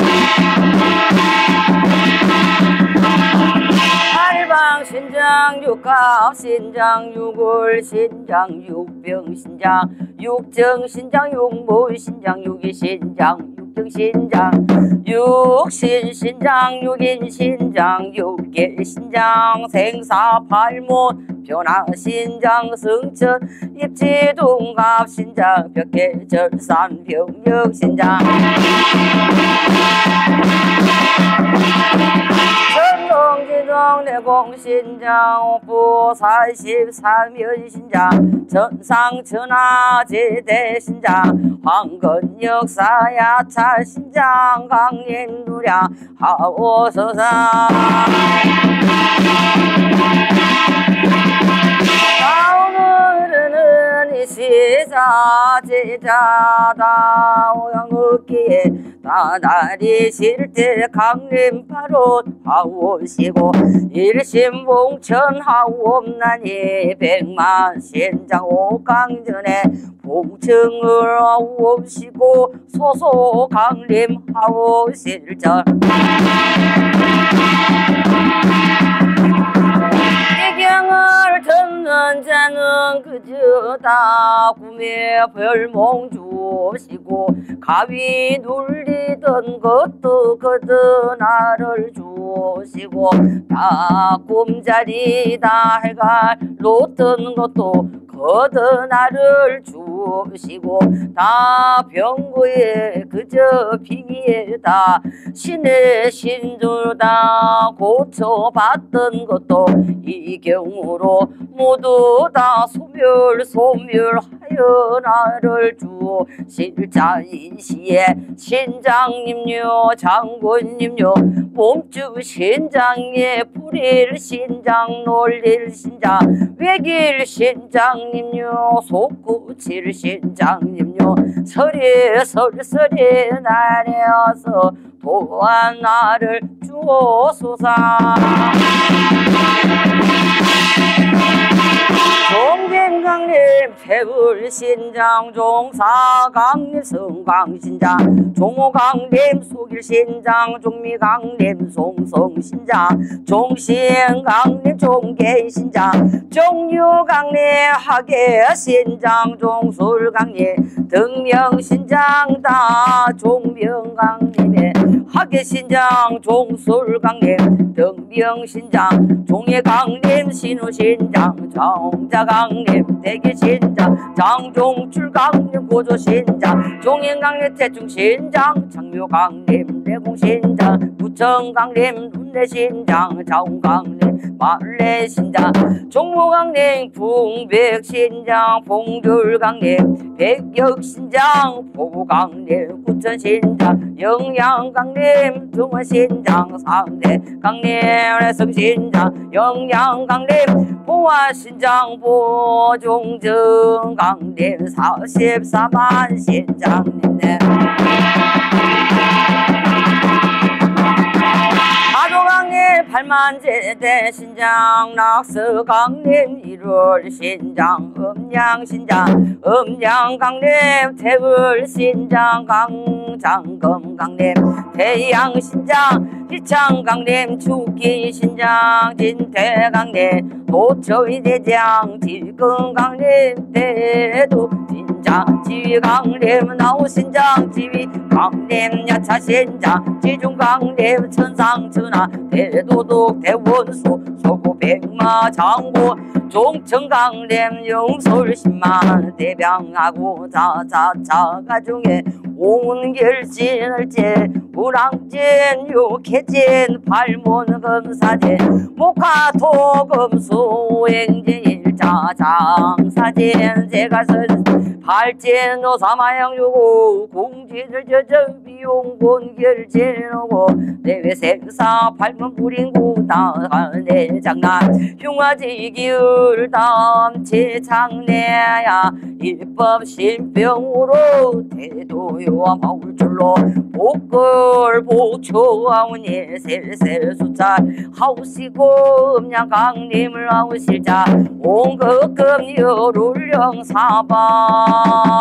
팔방 신장 육갑 신장 육월 신장 육병 신장 육정 신장 육모 신장 육이 신장 육정 신장 육신 신장 육인 신장 육계 신장 생사 팔못 변화 신장 승천 입지 동갑 신장 벽계 절산 병력 신장 전동지동 내공 신장 부 사십삼연 신장 전상 천하 제대 신장 황건 역사야차 신장 강림 누량 하오서상 오늘은 이 시자 제자다 오양어기에 나날이 실때 강림 바로 하오시고 일심봉천 하옵나니 백만 신장 오강전에 봉청을 하옵시고 소소 강림 하오실절 이경을 듣는 자는 그저다 꿈에 별몽 주시고 가위 눌리던 것도 그저 나를 주시고 다 꿈자리다 해가 놓던 것도 거저 나를 주시고 다 병고에 그저 빙의에다 신의 신주다 고쳐봤던 것도 이 경우로 모두 다 소멸 소멸하여 나를 주실 자이시에 신장님요 장군님요 몸주 신장에 불일 신장 놀릴 신장 외길 신장님요 속구칠 신장님요 설에 설설에 나래어서 도와 나를 주옵소서 종진강림 태불신장 종사강림 성광신장 종호강림 속일신장 종미강림 송성신장 종신강림 종계신장 종유강림 하계신장 종술강림 등명신장 다 종명강림에 하계신장 종술강림 등명신장 종예강림 신우신장 정자강림 대기신장 장종출강림 고조신장 종인강림 태중신장 장묘강림 내공신장 구청강림 눈내신장 자운강림 마을내신장 종무강림 풍백신장 봉줄강림 백역신장 포구강림 구천신장 영양강림 등원신장 상대강림 성신장 영양강림 보화신장 보종정강림 사십사만 신장님네 아도강림 팔만제대 신장 낙서강림 일월 신장 음양신장 음양강림 태불신장 강장검강림 태양신장 희창강림 축기신장 진태강림 도초이대장 지금강림 대도 신장 지휘강림 나오신장 지휘강림 야차신장 지중강림 천상천하 대도독 대원수 소고 백마 장고 종천강림 영솔십만 대병하고 자자자가 중에 온결신을제 우랑진 육해진 발문 검사진 목화토 금수 행진 일자 장사진 제가선 발진 노사마양 유고 공지를 저저 비용본 결진하고 내외 생사 발문 부린구 다내 장난 흉화지 기울 담치 장내야 일법 신병으로 대도요와 마울줄로 복걸 복초하오니 셀셀 숫자 하우시고 음양 강림을 하우실자 온극금 여룰령 사방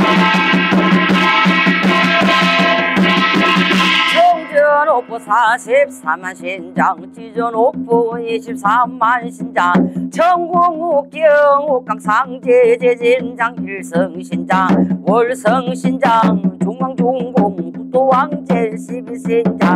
정전 옥부 사십사만 신장 지전 옥부 이십삼만 신장 청궁옥경 옥강상제 제진장 일성신장 월성신장 중앙중공 후도왕제 십이신장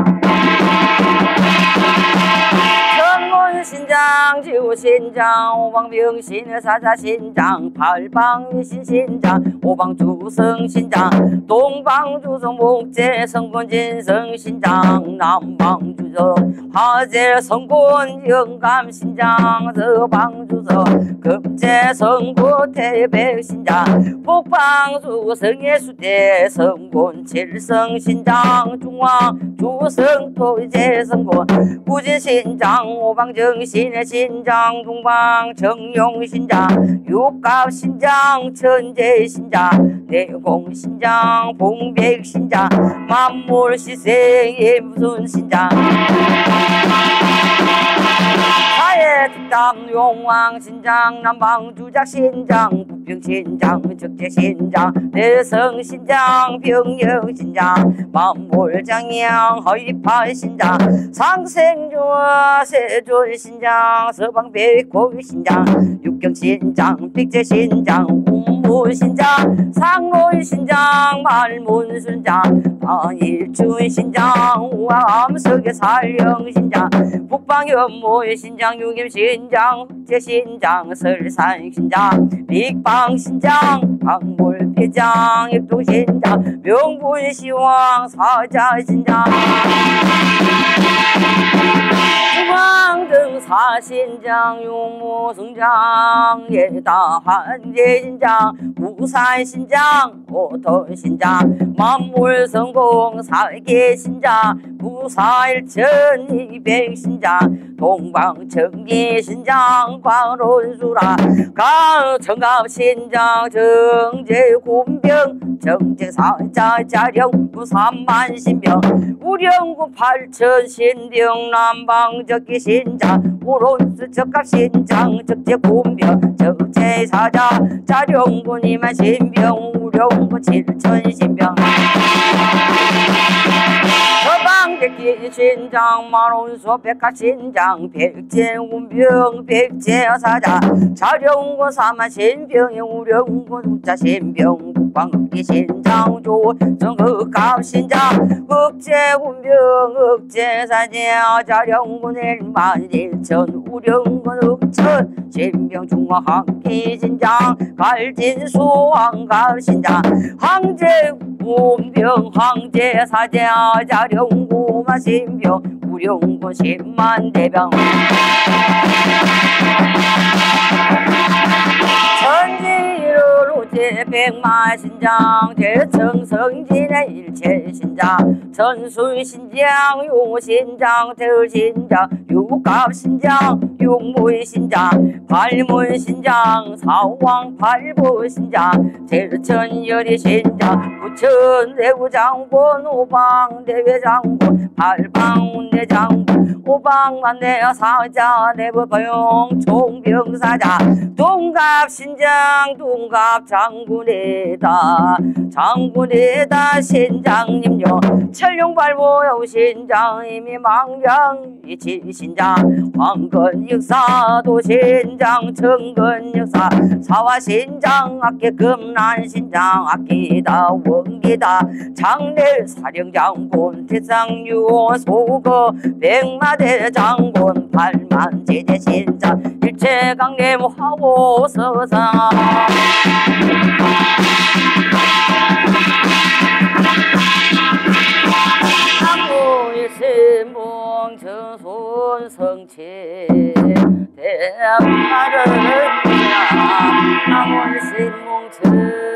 천문신장 지우신장 오방병신의 사자신장 팔방신신장 오방주성신장 동방주성 목재 성군진성신장 남방주성 화재 성군 영감신장 서방주성 급재 성구 태백신장 북방주성의 수대 성군 칠성신장 중앙주성 토제 성군 구진신장 오방정신의 신장 동방 정용신장 육갑신장 천재신장 내공신장 봉백신장 만물시생의 무슨신장 사회 특담 용왕신장 남방주작신장 북병신장 적재신장 내성신장 병영신장 만물장양 허위파신장 상생조와 세존신장 서방백호신장 육경신장 백제신장 운무신장 상론신장 말문순장 반일춘신장 우암석의 살령신장 북방연모신장 육임신장 제신장 설산신장 빅방신장 박물회장 입동신장 명분시왕 사자신장 중앙등 사신장 용모승장 예다환제신장 우산신장 오톤신장 만물성공 사계신장 무사일천 이백신장 동방청계신장 광론수라 강청갑신장 정제군병 정제사자자령 무삼만신병 우령구 팔천신병 남방적기신장 오론수 적갑신장 적재군병 적재사자 자령군이만 신병 우령구 칠천신병 서방백기신장 만원수 백가신장 백제운병 백제사자 자령군 사만신병 우령군 우자신병 국방급기신장 조정극갑신장 극제운병 극제사자 자령군 일만일천 우령군 흑천 신병 중화항기신장 갈진수왕갑신장 항제운병 항제사자 자령구만 신병 우령군 십만대병 천지로로제 백마신장 대청성진의 일체신장 전순신장 용신장 대신장 육갑신장 육무신장 발문신장 사왕팔부신장 대천열이신장 부천대구장군 오방대회장군 팔방운대장군 오방만대 사자 내부보용 총병사자 동갑신장 동갑장군이다 장군이다 신장님요 철룡발보여 신장이미 망장 이치신장 황건역사도 신장 청건역사 사화신장 악기금난신장 악기다 원기다 장례 사령장군 태상유호 소거 백마대장군 팔만제제신장 일체강림하고 서상 신장 전손 성체 대마를 남원 신몽천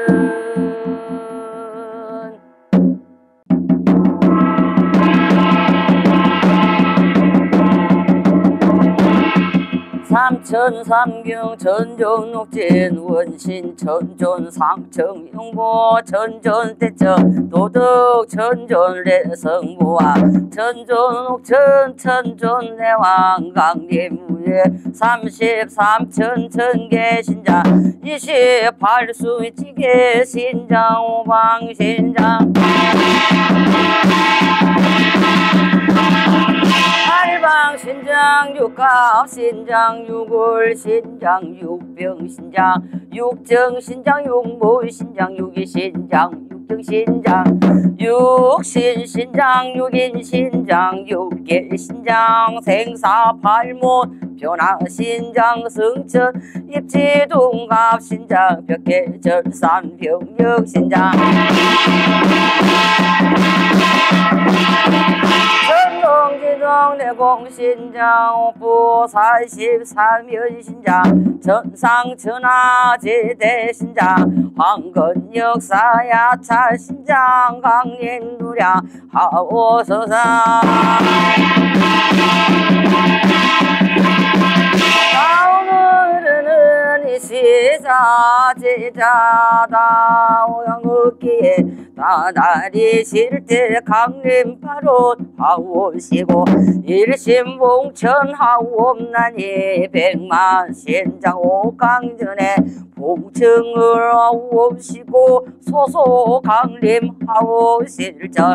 삼천 삼경 전전 옥진 원신 천존 상청 용보 천존 대천 도덕 천존 레성보아 천존 옥천 천존 내왕 강림무예 삼십삼천 천개 신장 이십팔 수 찌개 신장 오방 신장 팔방 신장 육갑 신장 육월 신장 육병 신장 육정 신장 육모 신장 육이 신장 육정 신장 육신 신장 육인 신장 육계 신장 생사 팔못 변화 신장 승천 입지 동갑 신장 벽계 절산 병력 신장 전동지동 내공신장 옥부 사십삼연 신장 전상천하제대 신장 황건역사야차 신장 강림누량 하오서상 오늘은 시자 제자다 오양읍기에 나날이 실때 강림바로 하오시고 일심봉천 하옵나니 백만 신장 오강전에 봉청을 하옵시고 소소 강림 하오실절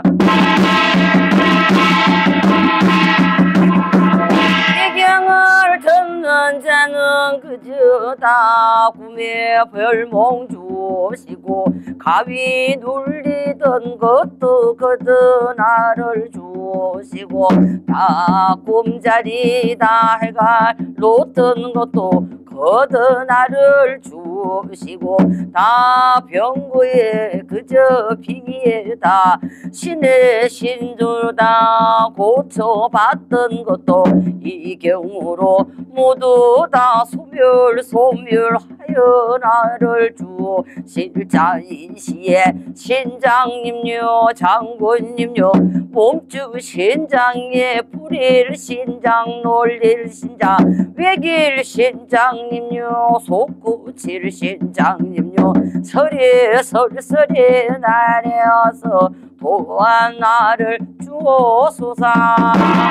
이경을 듣는 자는 그저다 꿈에 별몽 주시고 가위 눌리던 것도 그저 나를 주시고 다 꿈자리다 해가 놓던 것도 거저 나를 주시고 다 병고에 그저 빙의에다 신의 신주다 고쳐봤던 것도 이 경우로 모두 다 소멸 소멸하여 나를 주실 자인시에 신장님요 장군님요 몸주 신장에 불일 신장 놀릴 신장 외길 신장님요 속구칠 신장님요 설에 설설에 나래어서 또한 나를 주옵소서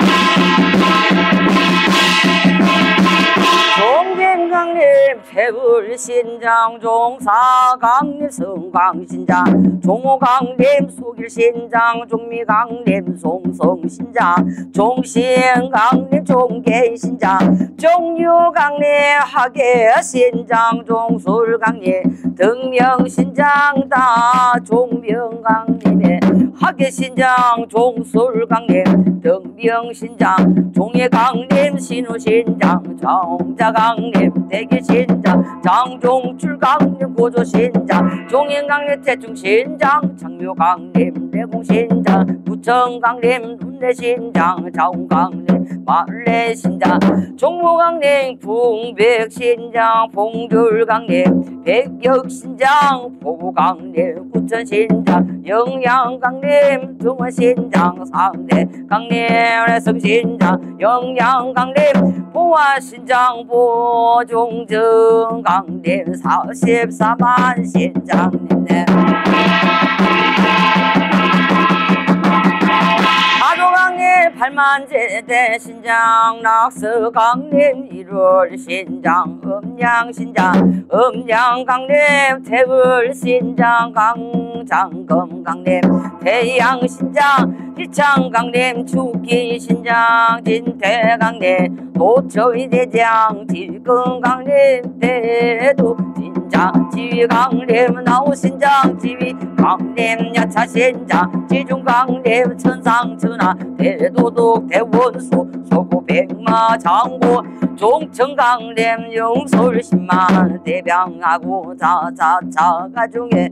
종진강림 태불신장 종사강림 성강신장 종호강림 속일신장 종미강림 송성신장 종신강림 종계신장 종유강림 하계신장 종술강림 등명신장 다 종명강림에 하계신장 종술강림 등명신장 종예강림 신우신장 정자강림 대기신장 장종출강림 고조신장 종인강림 대충신장 장묘강림 내공신장 부천강림 눈내신장 자운강림 마을내신장 종무강림 풍백신장 봉귤강림 백역신장 보부강림 구천신장 영양강림 등원신장 상대강림 성신장 영양강림 보화신장 보종정강림 사십사만 신장님네 하도강림 팔만제대 신장 낙서강림 일월 신장 음양신장 음양강림 태불신장 강장검강림 태양신장 희창강림 축기신장 진태강림 도초이대장 질근강림 대도 신장 지휘 강림 나우 신장 지휘 강림 야차 신장 지중 강림 천상 천하 대도독 대원수 소고 백마 장고 종천 강림 영솔 십만 대병하고 자자자가 중에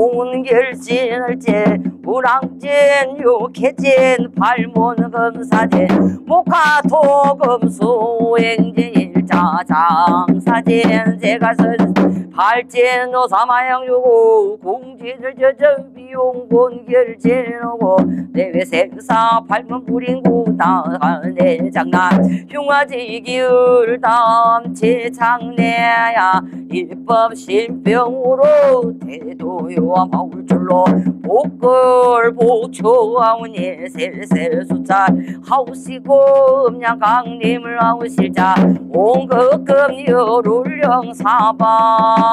온결진을제 우랑진 육해진 발문 검사진 목화토 금수 행진 일자 장사진 제가선 발진 노사마양유고 공지를 저저 비용곤 결진하고 내외 생사 발문 불인구 다내 장난 흉화지 기울 담치 장내야 일법 신병으로 대도요와 마울줄로 복걸 복초하오니 셀셀 수차 하우시고 음양 강림을 하우실자 온거금 여룰령 사방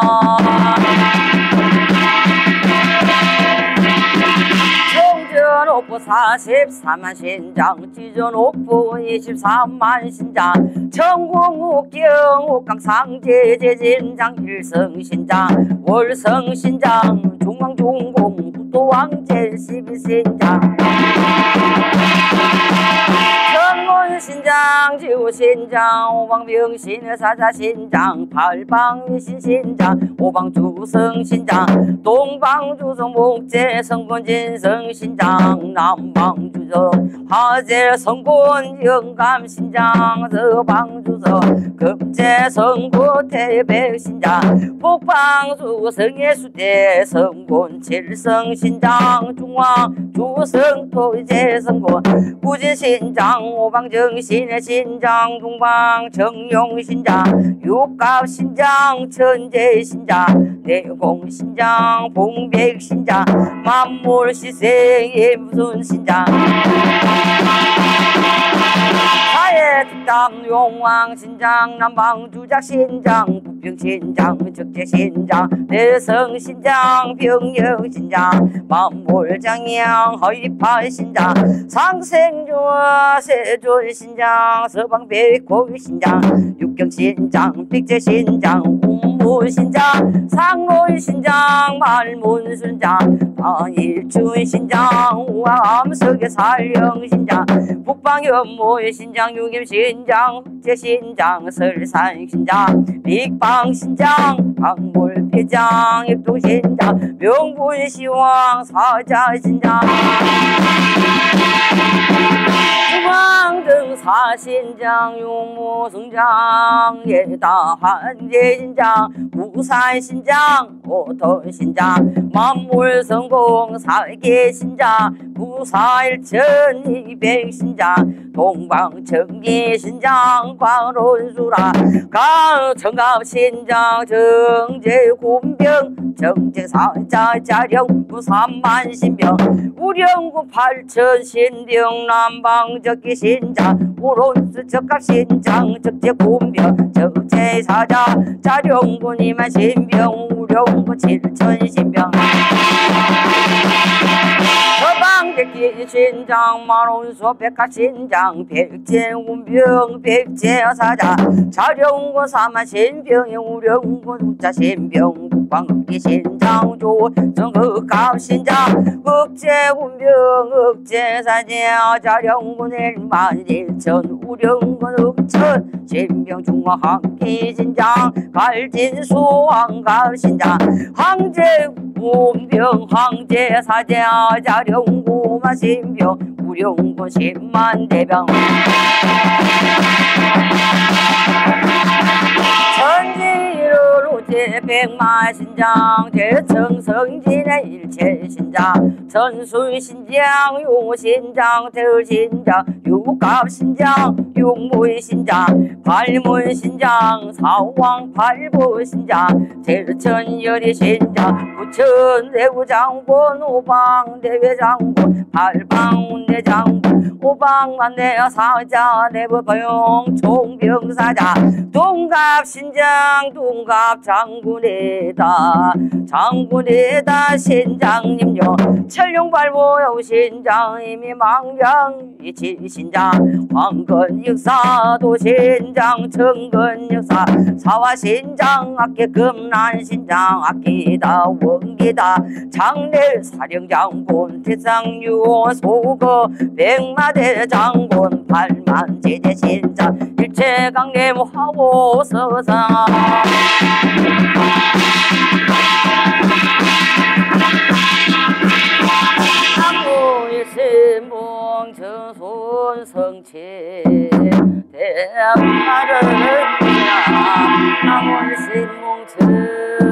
정전 옥부 사십사만 신장 지전 옥부 이십삼만 신장 청궁옥경 옥강상제제진장 일성신장 월성신장 중앙중공 후도왕제 십이신장 천문신장 지우신장 오방병신의 사자신장 팔방신신장 오방주성신장 동방주성 목재성군진성신장 남방주성 화재성군 영감신장 서방주성 금재성구 태백신장 북방주성의 수대성군 칠성신장 중앙주성 토제성군 구진신장 오방정신의 신장 동방 정용신장 육갑신장 천재신장 내공신장 봉백신장 만물시생의 무슨신장 사회특담 용왕신장 남방주작신장 북평신장 적재신장 내성신장 병영신장 만물장양 허이파신장 상생조와 세존신장 서방백호신장 육경신장 백제신장 우무신장 상로신장 말문순장 안일춘신장 우암석의 살령신장 북방연모신장 육임신장 흑제신장 설산신장 빅방신장 박물배장 입동신장 명분시왕 사자신장 중앙등사신장 용모승장 예다한제신장 부산신장 오토신장 만물성공 사계신장 부사일천 이백신장 동방청계신장 광론수라 강청갑신장 정제군병 정제사자자령 부산만신병 우령구 팔천신병 남방적기신장 우론수 적갑신장 적재군병 적재사자 자령군이만 신병 우령구 칠천신병 서방백기신장 만원수 백합신장 백제운병 백제사자 자령군 사만신병 우령군 우자신병 국방흑기신장 조정흑갑신장 흑제운병 흑제사자 자령군 일만일천 우령군 흑천 신병 중화항기신장 갈진수 항갑신장 항제 운병 황제사자 자령구만 신병 우령군 십만 대병 천지로로제 백마신장 대청성진의 일체신장 천순신장 용신장 대을신장 육갑신장 육무신장 발문신장 사왕팔부신장 대천열이신장 부천대구장군 오방대회장군 팔방운대 장군 오방만대 사자 내부고용 총병사자 동갑신장 동갑장군이다 장군이다 신장님요 철룡발보여 신장님이 망명이치 신장 황건역사도 신장 청건역사 사화신장 악기 금란신장 악기다 원기다 장례 사령장군 태상유 소거 백마대 장군 팔만제대 신장 일체강림하고 서상 나무의 신봉 정손 성체 대마를 나무의 신봉 정